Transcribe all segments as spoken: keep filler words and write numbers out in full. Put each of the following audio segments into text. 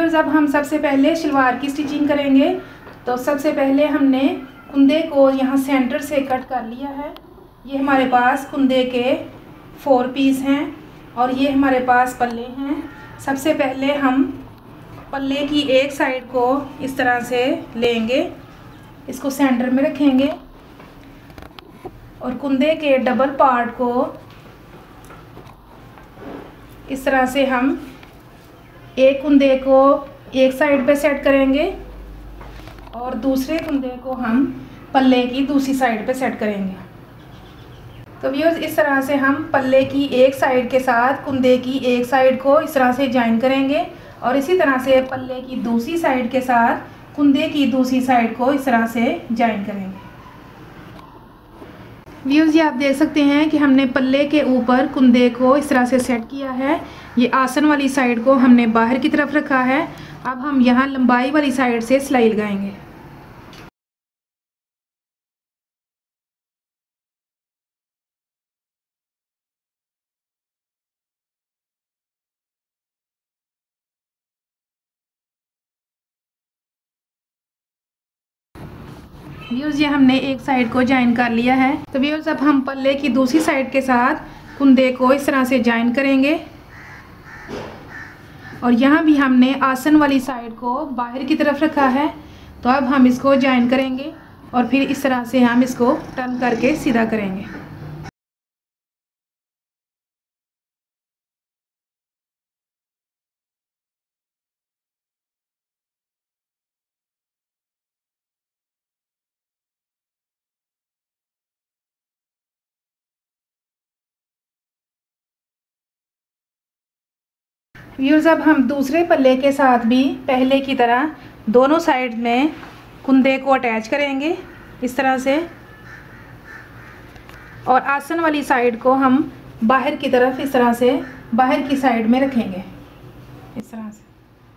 Viewers, अब हम सबसे पहले शलवार की स्टिचिंग करेंगे। तो सबसे पहले हमने कुंदे को यहाँ सेंटर से कट कर लिया है। ये हमारे पास कुंदे के फोर पीस हैं और ये हमारे पास पल्ले हैं। सबसे पहले हम पल्ले की एक साइड को इस तरह से लेंगे, इसको सेंटर में रखेंगे और कुंदे के डबल पार्ट को इस तरह से हम एक कुंदे को एक साइड पे सेट करेंगे और दूसरे कुंदे को हम पल्ले की दूसरी साइड पे सेट करेंगे। तो व्यूअर्स, इस तरह से हम पल्ले की एक साइड के साथ कुंदे की एक साइड को इस तरह से जॉइन करेंगे और इसी तरह से पल्ले की दूसरी साइड के साथ कुंदे की दूसरी साइड को इस तरह से जॉइन करेंगे। व्यूअर्स, ये आप देख सकते हैं कि हमने पल्ले के ऊपर कुंदे को इस तरह से सेट किया है। ये आसन वाली साइड को हमने बाहर की तरफ रखा है। अब हम यहाँ लंबाई वाली साइड से सिलाई लगाएंगे। व्यूअर्स, ये हमने एक साइड को जॉइन कर लिया है। तो व्यूअर्स, अब हम पल्ले की दूसरी साइड के साथ कुंदे को इस तरह से जॉइन करेंगे और यहाँ भी हमने आसन वाली साइड को बाहर की तरफ रखा है। तो अब हम इसको जॉइन करेंगे और फिर इस तरह से हम इसको टर्न करके सीधा करेंगे। व्यूअर्स, अब हम दूसरे पल्ले के साथ भी पहले की तरह दोनों साइड में कुंदे को अटैच करेंगे इस तरह से और आसन वाली साइड को हम बाहर की तरफ इस तरह से बाहर की साइड में रखेंगे इस तरह से।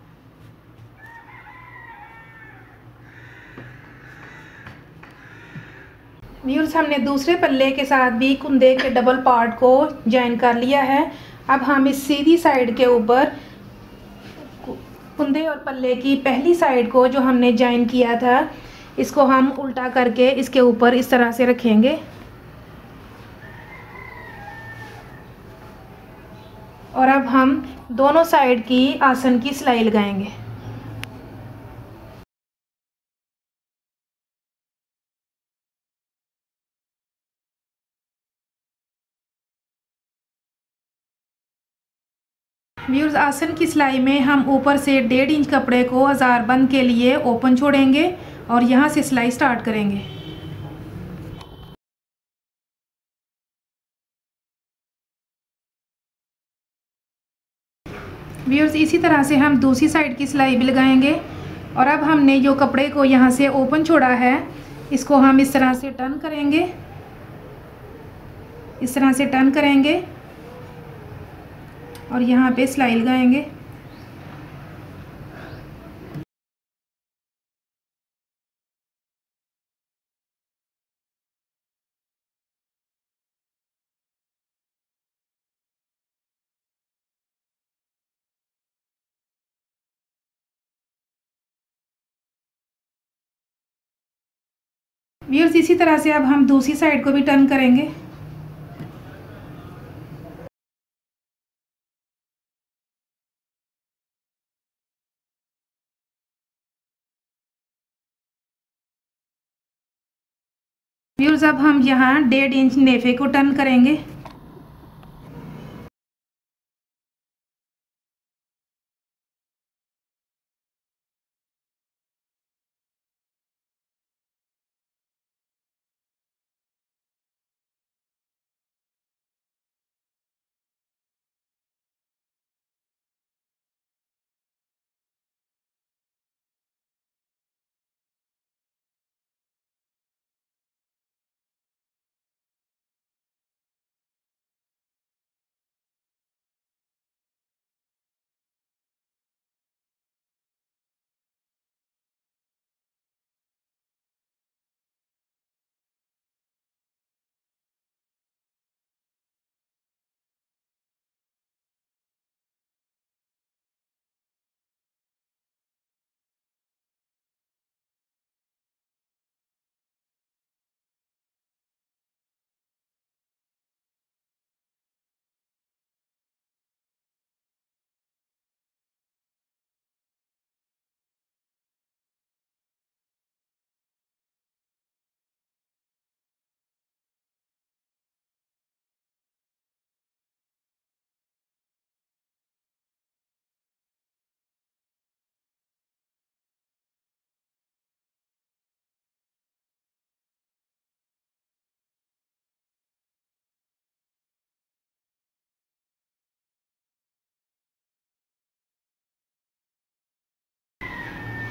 व्यूअर्स, हमने दूसरे पल्ले के साथ भी कुंदे के डबल पार्ट को जॉइन कर लिया है। अब हम इस सीधी साइड के ऊपर कुंदे और पल्ले की पहली साइड को जो हमने जॉइन किया था इसको हम उल्टा करके इसके ऊपर इस तरह से रखेंगे और अब हम दोनों साइड की आसन की सिलाई लगाएंगे। व्यूअर्स, आसन की सिलाई में हम ऊपर से डेढ़ इंच कपड़े को हज़ार बंद के लिए ओपन छोड़ेंगे और यहाँ से सिलाई स्टार्ट करेंगे। व्यूअर्स, इसी तरह से हम दूसरी साइड की सिलाई भी लगाएंगे और अब हमने जो कपड़े को यहाँ से ओपन छोड़ा है इसको हम इस तरह से टर्न करेंगे इस तरह से टर्न करेंगे और यहाँ पे सिलाई लगाएंगे। व्यूअर्स, इसी तरह से अब हम दूसरी साइड को भी टर्न करेंगे। व्यूअर्स, अब हम यहाँ डेढ़ इंच नेफे को टर्न करेंगे।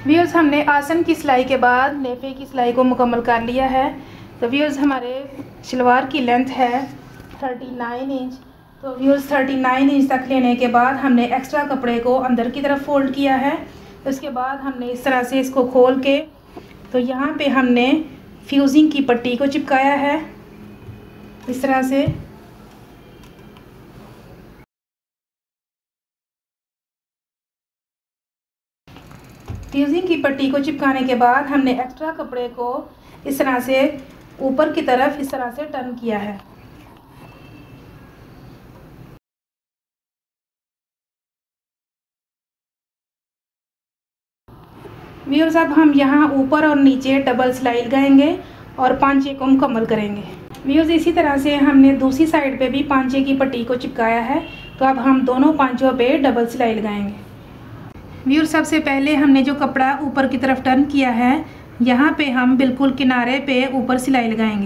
व्यूअर्स, हमने आसन की सिलाई के बाद नेफे की सिलाई को मुकम्मल कर लिया है। तो व्यूअर्स, हमारे शलवार की लेंथ है उनतालीस इंच। तो व्यूअर्स, उनतालीस इंच तक लेने के बाद हमने एक्स्ट्रा कपड़े को अंदर की तरफ फोल्ड किया है। उसके बाद हमने इस तरह से इसको खोल के तो यहाँ पे हमने फ्यूजिंग की पट्टी को चिपकाया है इस तरह से। फ्यूजिंग की पट्टी को चिपकाने के बाद हमने एक्स्ट्रा कपड़े को इस तरह से ऊपर की तरफ इस तरह से टर्न किया है। व्यूअर्स, अब हम यहाँ ऊपर और नीचे डबल सिलाई लगाएंगे और पांचे को मुकम्मल करेंगे। व्यूअर्स, इसी तरह से हमने दूसरी साइड पे भी पांचे की पट्टी को चिपकाया है। तो अब हम दोनों पांचों पे डबल सिलाई लगाएंगे। व्यूअर्स, सबसे पहले हमने जो कपड़ा ऊपर की तरफ टर्न किया है, यहाँ पे हम बिल्कुल किनारे पे ऊपर सिलाई लगाएंगे।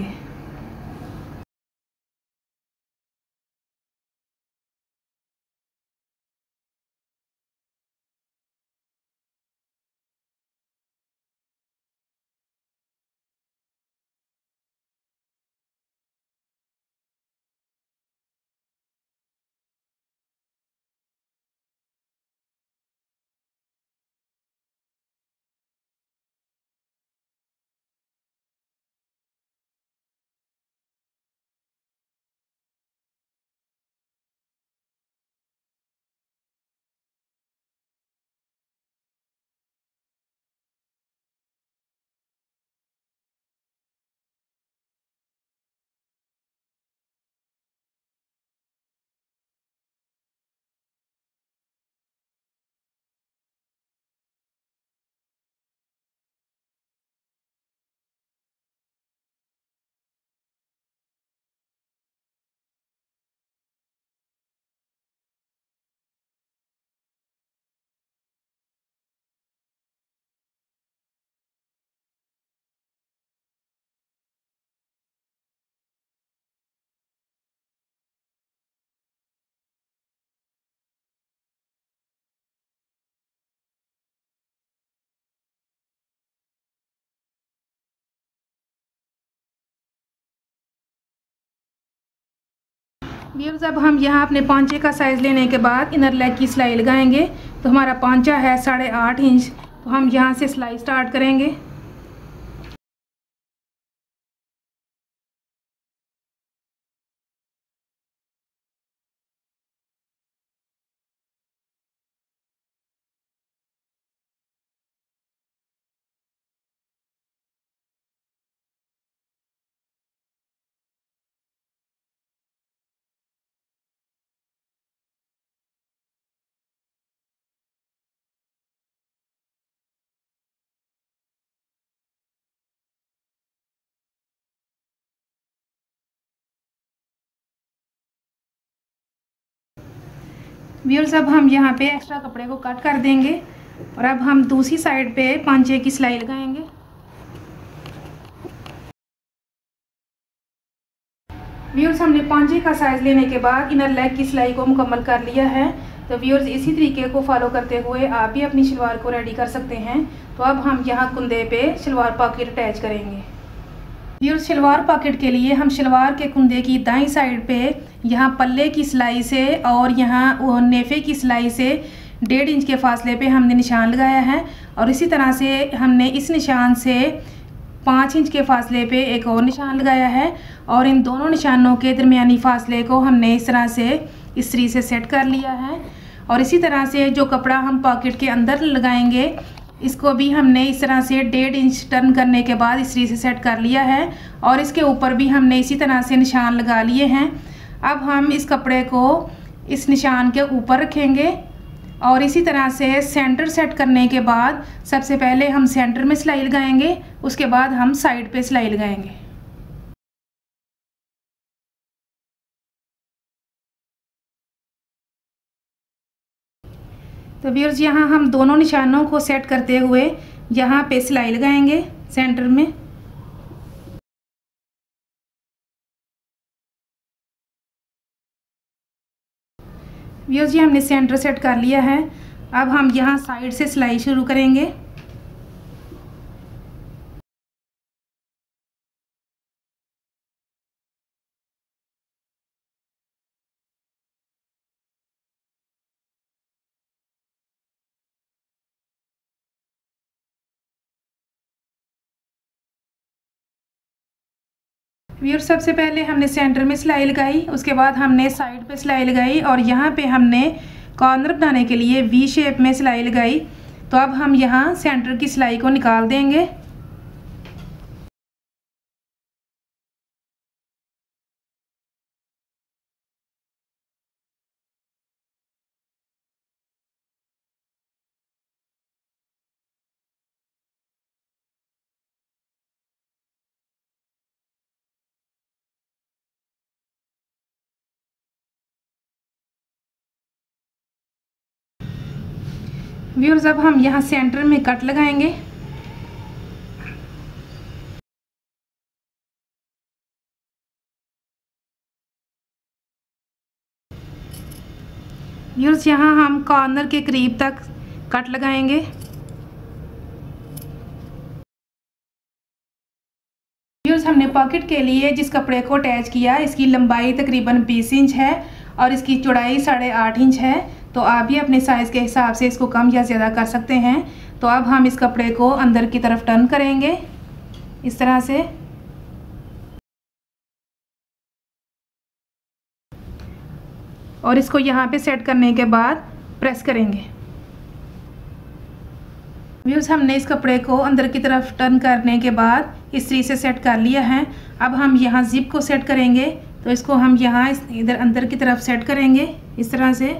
व्यूअर्स, अब हम यहाँ अपने पांचे का साइज़ लेने के बाद इनर लेग की सिलाई लगाएंगे। तो हमारा पांचा है साढ़े आठ इंच। तो हम यहाँ से सिलाई स्टार्ट करेंगे। व्यूअर्स, अब हम यहाँ पे एक्स्ट्रा कपड़े को कट कर देंगे और अब हम दूसरी साइड पे पांचे की सिलाई लगाएंगे। व्यूअर्स, हमने पांचे का साइज़ लेने के बाद इनर लेग की सिलाई को मुकम्मल कर लिया है। तो व्यूअर्स, इसी तरीके को फॉलो करते हुए आप भी अपनी शलवार को रेडी कर सकते हैं। तो अब हम यहाँ कुंदे पे शलवार पॉकेट अटैच करेंगे। व्यूअर्स, शलवार पॉकेट के लिए हम शलवार के कुंदे की दाईं साइड पे यहाँ पल्ले की सिलाई से और यहाँ नेफे की सिलाई से डेढ़ इंच के फासले पे हमने निशान लगाया है। और इसी तरह से हमने इस निशान से पाँच इंच के फासले पे एक और निशान लगाया है। और इन दोनों निशानों के दरमियानी फासले को हमने इस तरह से इस्त्री से सेट कर लिया है। और इसी तरह से जो कपड़ा हम पॉकेट के अंदर लगाएंगे, इसको भी हमने इस तरह से डेढ़ इंच टर्न करने के बाद इस्त्री से सेट कर लिया है। और इसके ऊपर भी हमने इसी तरह से निशान लगा लिए हैं। अब हम इस कपड़े को इस निशान के ऊपर रखेंगे और इसी तरह से सेंटर सेट करने के बाद सबसे पहले हम सेंटर में सिलाई लगाएंगे, उसके बाद हम साइड पे सिलाई लगाएंगे। तो व्यूअर्स, यहाँ हम दोनों निशानों को सेट करते हुए यहाँ पे सिलाई लगाएंगे सेंटर में। व्यूअर्स, जी हमने सेंटर सेट कर लिया है। अब हम यहाँ साइड से सिलाई शुरू करेंगे। व्यूअर्स, सबसे पहले हमने सेंटर में सिलाई लगाई, उसके बाद हमने साइड पे सिलाई लगाई और यहाँ पे हमने कॉर्नर बनाने के लिए वी शेप में सिलाई लगाई। तो अब हम यहाँ सेंटर की सिलाई को निकाल देंगे। व्यूअर्स, अब हम यहाँ सेंटर में कट लगाएंगे। व्यूअर्स, यहाँ हम कॉर्नर के करीब तक कट लगाएंगे। व्यूअर्स, हमने पॉकेट के लिए जिस कपड़े को अटैच किया, इसकी लंबाई तकरीबन बीस इंच है और इसकी चौड़ाई साढ़े आठ इंच है। तो आप भी अपने साइज़ के हिसाब से इसको कम या ज़्यादा कर सकते हैं। तो अब हम इस कपड़े को अंदर की तरफ टर्न करेंगे इस तरह से, और इसको यहाँ पे सेट करने के बाद प्रेस करेंगे। व्यूअर्स, हमने इस कपड़े को अंदर की तरफ टर्न करने के बाद इस तरीके से सेट कर लिया है। अब हम यहाँ जिप को सेट करेंगे। तो इसको हम यहाँ इस इधर अंदर की तरफ सेट करेंगे इस तरह से,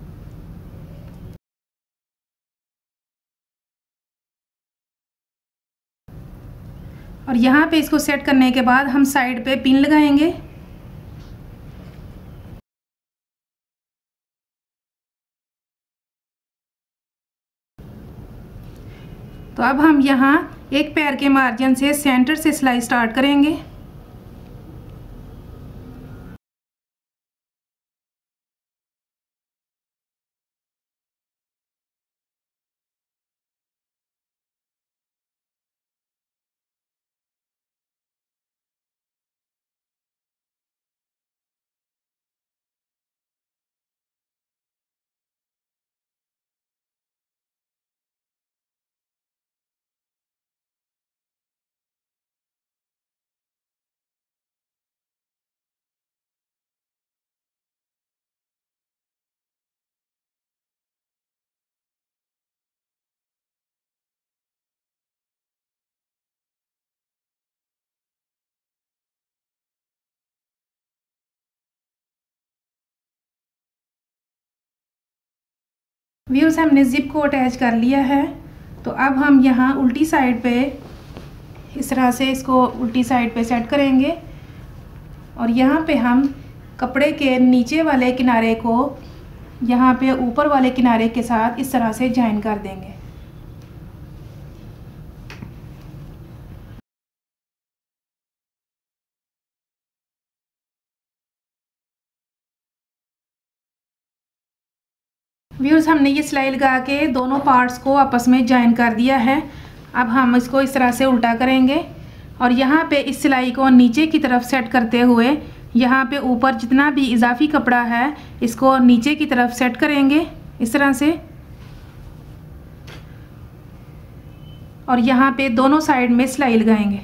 और यहाँ पे इसको सेट करने के बाद हम साइड पे पिन लगाएंगे। तो अब हम यहाँ एक पैर के मार्जिन से सेंटर से सिलाई स्टार्ट करेंगे। व्यूअर्स, हमने जिप को अटैच कर लिया है। तो अब हम यहाँ उल्टी साइड पे इस तरह से इसको उल्टी साइड पे सेट करेंगे और यहाँ पे हम कपड़े के नीचे वाले किनारे को यहाँ पे ऊपर वाले किनारे के साथ इस तरह से जॉइन कर देंगे। व्यूअर्स, हमने ये सिलाई लगा के दोनों पार्ट्स को आपस में जॉइन कर दिया है। अब हम इसको इस तरह से उल्टा करेंगे और यहाँ पे इस सिलाई को नीचे की तरफ सेट करते हुए यहाँ पे ऊपर जितना भी इजाफी कपड़ा है इसको नीचे की तरफ सेट करेंगे इस तरह से, और यहाँ पे दोनों साइड में सिलाई लगाएंगे।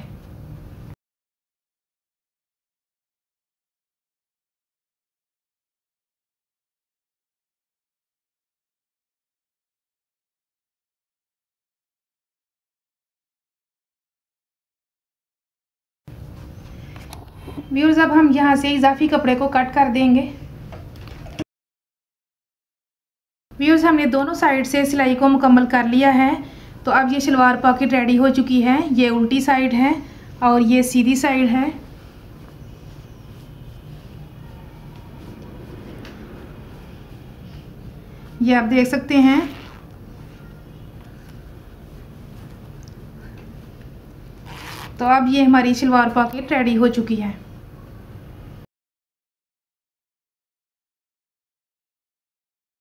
व्यूअर्स, अब हम यहाँ से इजाफी कपड़े को कट कर देंगे। व्यूअर्स, हमने दोनों साइड से सिलाई को मुकम्मल कर लिया है। तो अब ये शलवार पॉकेट रेडी हो चुकी है। ये उल्टी साइड है और ये सीधी साइड है। ये आप देख सकते हैं। तो अब ये हमारी शलवार पॉकेट रेडी हो चुकी है।